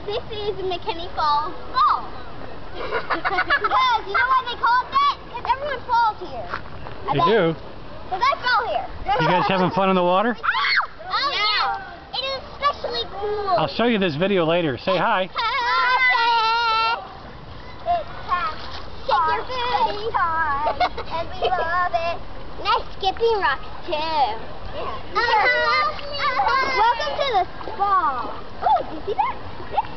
this is McKinney Falls Fall. Because, you know why they call it that? Because everyone falls here. You do? Because I fell here. You guys having fun in the water? Oh, yeah. It is especially cool. I'll show you this video later. Say hi. Shake your booty time, and we love it. Nice skipping rocks too. Yeah. Welcome to the spa. Oh, did you see that?